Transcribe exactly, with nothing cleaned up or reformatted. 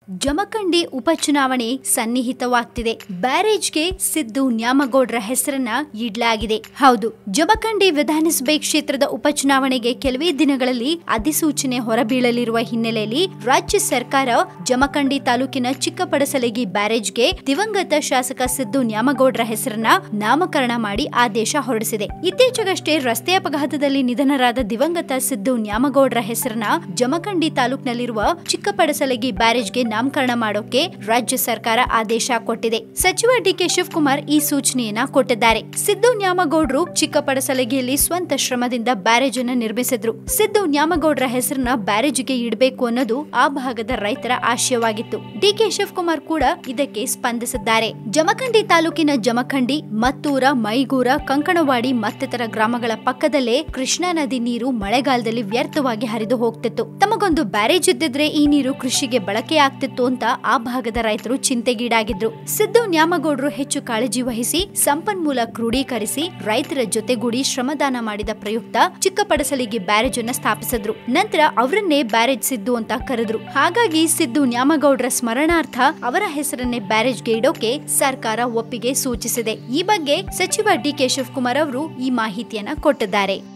ಜಮಖಂಡಿ ಉಪಚುನಾವಣೆ ಸನ್ನಿಹಿತವಾಗ್ತಿದೆ. ಬ್ಯಾರೇಜ್ಗೆ ಸಿದ್ದು ನ್ಯಾಮಗೌಡ್ರ ಹೆಸರನ್ನ ಇಡ್ಲಾಗಿದೆ. ಹೌದು, ಜಮಖಂಡಿ ವಿಧಾನಸಭೆ ಕ್ಷೇತ್ರದ ಉಪಚುನಾವಣೆಗೆ ಕೆಲವೇ ದಿನಗಳಲ್ಲಿ ಅಧಿಸೂಚನೆ ಹೊರಬೀಳಲಿರುವ ಹಿನ್ನೆಲೆಯಲ್ಲಿ ರಾಜ್ಯ ಸರ್ಕಾರ ಜಮಖಂಡಿ ತಾಲೂಕಿನ ಚಿಕ್ಕಪಡಸಲಗಿ ಬ್ಯಾರೇಜ್ಗೆ ದಿವಂಗತ ಶಾಸಕ ಸಿದ್ದು ನ್ಯಾಮಗೌಡ್ರ ಹೆಸರನ್ನ ನಾಮಕರಣ ಮಾಡಿ ಆದೇಶ ಹೊರಡಿಸಿದೆ. ಇತ್ತೀಚೆಗಷ್ಟೇ ರಸ್ತೆ ಅಪಘಾತದಲ್ಲಿ ನಿಧನರಾದ ದಿವಂಗತ ಸಿದ್ದು ನ್ಯಾಮಗೌಡ್ರ ಹೆಸರನ್ನ ಜಮಖಂಡಿ ತಾಲೂಕಿನಲ್ಲಿರುವ ಚಿಕ್ಕಪಡಸಲಗಿ ಬ್ಯಾರೇಜ್ಗೆ ನಾಮಕರಣ ಮಾಡೋಕೆ ರಾಜ್ಯ ಸರ್ಕಾರ ಆದೇಶ ಕೊಟ್ಟಿದೆ. ಸಚಿವ ಡಿಕೆ ಶಿವಕುಮಾರ್ ಈ ಸೂಚನೆಯನ್ನ ಕೊಟ್ಟಿದ್ದಾರೆ. ಸಿದ್ದು ನ್ಯಾಮಗೌಡ್ರು ಚಿಕ್ಕಪಡಸಲಗಿಯಲ್ಲಿ ಸ್ವಂತ ಶ್ರಮದಿಂದ ಬ್ಯಾರೇಜ್ ಅನ್ನು ನಿರ್ಮಿಸಿದ್ರು. ಸಿದ್ದು ನ್ಯಾಮಗೌಡ್ರ ಹೆಸರನ್ನ ಬ್ಯಾರೇಜ್ಗೆ ಇಡಬೇಕು ಅನ್ನೋದು ಆ ಭಾಗದ ರೈತರ ಆಶಯವಾಗಿತ್ತು. ಡಿಕೆ ಶಿವಕುಮಾರ್ ಕೂಡ ಇದಕ್ಕೆ ಸ್ಪಂದಿಸಿದ್ದಾರೆ. ಜಮಖಂಡಿ ತಾಲೂಕಿನ ಜಮಖಂಡಿ, ಮತ್ತೂರ, ಮೈಗೂರ, ಕಂಕಣವಾಡಿ ಮತ್ತಿತರ ಗ್ರಾಮಗಳ ಪಕ್ಕದಲ್ಲೇ ಕೃಷ್ಣಾ ನದಿ ನೀರು ಮಳೆಗಾಲದಲ್ಲಿ ವ್ಯರ್ಥವಾಗಿ ಹರಿದು ಹೋಗ್ತಿತ್ತು. ತಮಗೊಂದು ಬ್ಯಾರೇಜ್ ಇದ್ದಿದ್ರೆ ಈ ನೀರು ಕೃಷಿಗೆ ಬಳಕೆ ಆಗ್ತಿತ್ತು ಅಂತ ಆ ಭಾಗದ ರೈತರು ಚಿಂತೆಗೀಡಾಗಿದ್ರು. ಸಿದ್ದು ನ್ಯಾಮಗೌಡ್ರು ಹೆಚ್ಚು ಕಾಳಜಿ ವಹಿಸಿ ಸಂಪನ್ಮೂಲ ಕ್ರೋಢೀಕರಿಸಿ ರೈತರ ಜೊತೆಗೂಡಿ ಶ್ರಮದಾನ ಮಾಡಿದ ಪ್ರಯುಕ್ತ ಚಿಕ್ಕಪಡಸಲಿಗೆ ಬ್ಯಾರೇಜ್ ಅನ್ನ ಸ್ಥಾಪಿಸಿದ್ರು. ನಂತರ ಅವರನ್ನೇ ಬ್ಯಾರೇಜ್ ಸಿದ್ದು ಅಂತ ಕರೆದ್ರು. ಹಾಗಾಗಿ ಸಿದ್ದು ನ್ಯಾಮಗೌಡ್ರ ಸ್ಮರಣಾರ್ಥ ಅವರ ಹೆಸರನ್ನೇ ಬ್ಯಾರೇಜ್ಗೆ ಇಡೋಕೆ ಸರ್ಕಾರ ಒಪ್ಪಿಗೆ ಸೂಚಿಸಿದೆ. ಈ ಬಗ್ಗೆ ಸಚಿವ ಡಿಕೆ ಶಿವಕುಮಾರ್ ಅವರು ಈ ಮಾಹಿತಿಯನ್ನ ಕೊಟ್ಟಿದ್ದಾರೆ.